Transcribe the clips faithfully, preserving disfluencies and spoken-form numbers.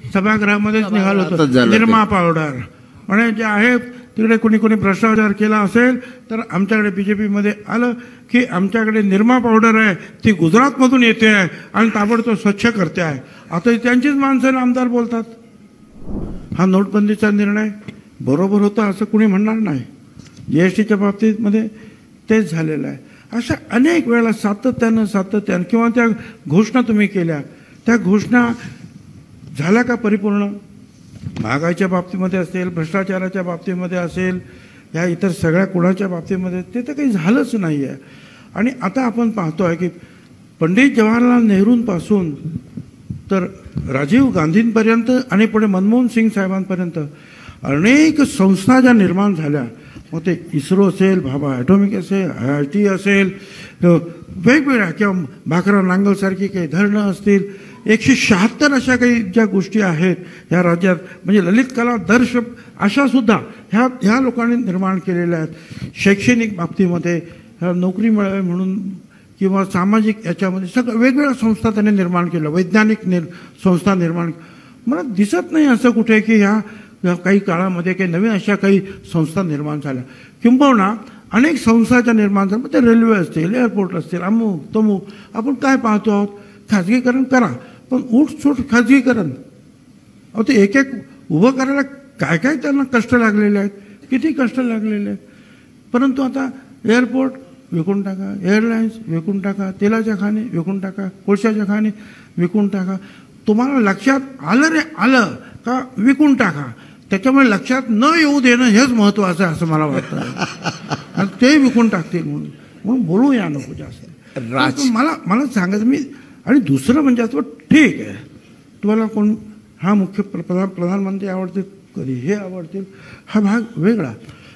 सभागृहामध्येच निघालो होतो, निरमा पावडर म्हणजे जे आहे तिकडे कोणी कोणी भ्रष्टाचार केला असेल तर आमच्याकडे बीजेपीमध्ये आलं की आमच्याकडे निरमा पावडर आहे, ती गुजरातमधून येते आहे आणि ताबडतोब स्वच्छ करते आहे. आता त्यांचीच माणसं आमदार बोलतात. हा नोटबंदीचा निर्णय बरोबर होता असं कुणी म्हणणार नाही. जीएसटीच्या बाबतीमध्ये तेच झालेलं आहे. अशा अनेक वेळा सातत्यानं सातत्यानं किंवा त्या घोषणा तुम्ही केल्या, त्या घोषणा झाल्या का परिपूर्ण? महागाईच्या बाबतीमध्ये असेल, भ्रष्टाचाराच्या बाबतीमध्ये असेल, या इतर सगळ्या कुणाच्या बाबतीमध्ये ते तर काही झालंच नाही आहे. आणि आता आपण पाहतो आहे की पंडित जवाहरलाल नेहरूंपासून तर राजीव गांधींपर्यंत आणि पुढे मनमोहन सिंग साहेबांपर्यंत अनेक संस्था ज्या निर्माण झाल्या, मग ते इस्रो असेल, भाभा ॲटॉमिक असेल, आय आय टी असेल, वेगवेगळ्या किंवा भाकरा नांगलसारखी काही धरणं असतील, एकशे शहात्तर अशा काही ज्या गोष्टी आहेत ह्या राज्यात, म्हणजे ललित कला दर्श अशासुद्धा ह्या ह्या लोकांनी निर्माण केलेल्या आहेत. शैक्षणिक बाबतीमध्ये ह्या नोकरी मिळावी म्हणून किंवा सामाजिक याच्यामध्ये सगळं वेगवेगळ्या संस्था त्यांनी निर्माण केल्या, वैज्ञानिक निर संस्था निर्माण. मला दिसत नाही असं कुठे की ह्या काही काळामध्ये काही नवीन अशा काही संस्था निर्माण झाल्या. किंबहुना अनेक संस्थाच्या निर्माण झाल्या, ते रेल्वे असतील, एअरपोर्ट असतील, अमुक तमुक. आपण काय पाहतो आहोत, खाजगीकरण करा, पण उठसूट खाजगीकरण. अहो ते एक एक उभं करायला काय काय त्यांना कष्ट लागलेले आहेत, किती कष्ट लागलेले आहेत. परंतु आता एअरपोर्ट विकून टाका, एअरलाईन्स विकून टाका, तेलाच्या खाणे विकून टाका, कोळशाच्या खाणे विकून टाका. तुम्हाला लक्षात आलं रे आलं का विकून टाका. त्याच्यामुळे लक्षात न येऊ देणं हेच महत्त्वाचं आहे असं मला वाटतं. आणि ते विकून टाकतील म्हणून म्हणून बोलूया नको जास्त. मला मला सांगायचं मी. आणि दुसरं म्हणजे असं ठीक आहे, तुम्हाला कोण हा मुख्य प्रधान प्रधानमंत्री आवडतील, कधी हे आवडतील, हा भाग वेगळा.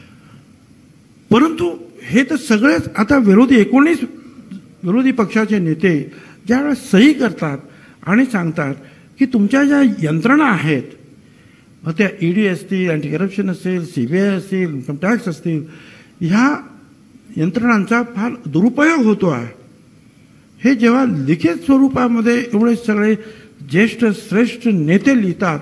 परंतु हे तर सगळेच आता विरोधी एकोणीस विरोधी पक्षाचे नेते ज्यावेळेस सही करतात आणि सांगतात की तुमच्या ज्या यंत्रणा आहेत, मग त्या ईडी असतील, अँटी करप्शन असेल, सीबीआय असेल, इन्कम टॅक्स असतील, ह्या यंत्रणांचा फार दुरुपयोग होतो आहे. हे जेव्हा लिखित स्वरूपामध्ये एवढे सगळे ज्येष्ठ श्रेष्ठ नेते लिहितात,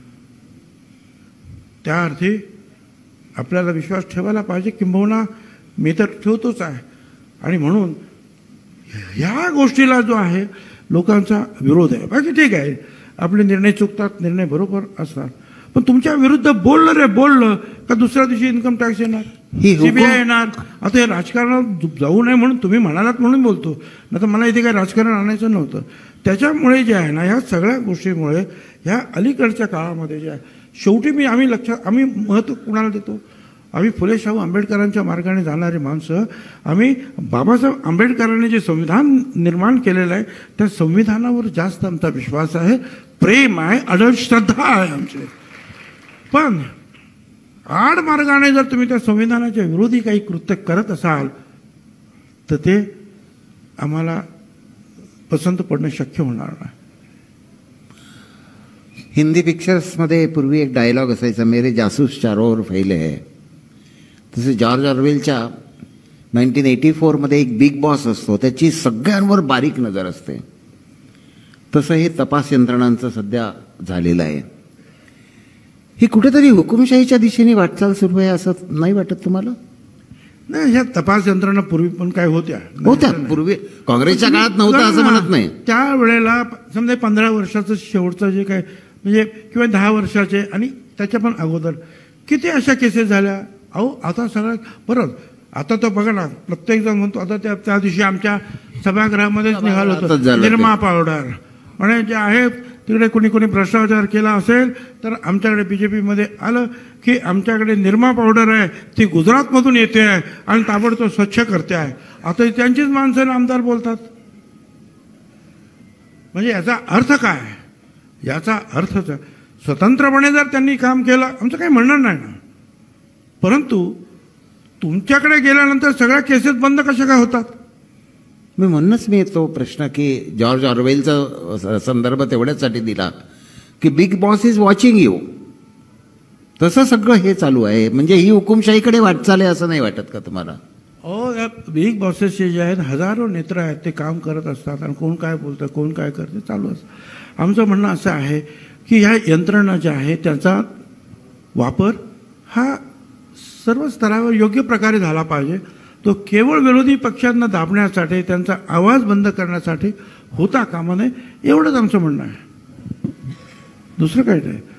त्या अर्थी आपल्याला विश्वास ठेवायला पाहिजे. किंबहुना मी तर ठेवतोच आहे. आणि म्हणून ह्या गोष्टीला जो आहे लोकांचा विरोध आहे. बाकी ठीक आहे, आपले निर्णय चुकतात, निर्णय बरोबर असतात, पण तुमच्या विरुद्ध बोललं रे बोललं का दुसऱ्या दिवशी इन्कम टॅक्स येणार, सीबीआय येणार. आता हे राजकारणात जाऊ नये म्हणून तुम्ही म्हणालात म्हणून बोलतो, नाही तर मला इथे काही राजकारण आणायचं नव्हतं. त्याच्यामुळे जे आहे ना, ह्या सगळ्या गोष्टीमुळे ह्या अलीकडच्या काळामध्ये जे आहे, शेवटी मी आम्ही लक्षात आम्ही महत्त्व कुणाला देतो? आम्ही फुले शाहू आंबेडकरांच्या मार्गाने जाणारी माणसं. आम्ही बाबासाहेब आंबेडकरांनी जे संविधान निर्माण केलेलं आहे त्या संविधानावर जास्त आमचा विश्वास आहे, प्रेम आहे, अढळ श्रद्धा आहे आमची. पण आड मार्गाने जर तुम्ही त्या संविधानाच्या विरोधी काही कृत्य करत असाल तर ते आम्हाला पसंत पडणं शक्य होणार नाही. हिंदी पिक्चर्समध्ये पूर्वी एक डायलॉग असायचा, मेरे जासूस चारों ओर फैले है. तसे जॉर्ज ऑरवेलच्या नाईन्टीन एटी फोरमध्ये एक बिग बॉस असतो, त्याची सगळ्यांवर बारीक नजर असते. तसं हे तपास यंत्रणांचं सध्या झालेलं आहे. ही कुठेतरी हुकुमशाहीच्या दिशेने वाटचाल सुरू आहे असं नाही वाटत तुम्हाला? नाही, ह्या तपास यंत्रणा पूर्वी पण काय होत्या होत्या पूर्वी, काँग्रेसच्या काळात नव्हतं असं म्हणत नाही. त्या वेळेला समजा पंधरा वर्षाचं शेवटचं जे काय म्हणजे किंवा दहा वर्षाचे आणि त्याच्या पण अगोदर किती अशा केसेस झाल्या. अहो आता सगळं परत आता तर बघा ना, प्रत्येक जण म्हणतो आता त्या त्या दिवशी आमच्या सभागृहामध्येच निघालो होतो, निरमा पावडर म्हणजे जे आहे तिकडे कोणी कोणी भ्रष्टाचार केला असेल तर आमच्याकडे बीजेपीमध्ये आलं की आमच्याकडे निरमा पावडर आहे, ती गुजरातमधून येते आहे आणि ताबडतोब स्वच्छ करते आहे. आता त्यांचीच माणसं आमदार बोलतात. म्हणजे याचा अर्थ काय? याचा अर्थ स्वतंत्रपणे जर त्यांनी काम केलं आमचं काही म्हणणं नाही ना, परंतु तुमच्याकडे गेल्यानंतर सगळ्या केसेस बंद कशा काय होतात? मी म्हणूनच मी तो प्रश्न की जॉर्ज ऑरवेलचा संदर्भ तेवढ्यासाठी दिला की big boss is watching you. तसं सगळं हे चालू आहे. म्हणजे ही हुकुमशाहीकडे वाटचाल आहे असं नाही वाटत का तुम्हाला? हो, या बिग बॉसेसचे जे आहेत हजारो नेत्र आहेत, ते काम करत असतात आणि कोण काय बोलतं कोण काय करते चालू असतं. आमचं म्हणणं असं आहे की ह्या यंत्रणा ज्या आहेत त्याचा वापर हा सर्व स्तरावर योग्य प्रकारे झाला पाहिजे. तो केवळ विरोधी पक्षांना दाबण्यासाठी, त्यांचा आवाज बंद करण्यासाठी होता कामा नये, एवढंच आमचं म्हणणं आहे. दुसरं काही नाही.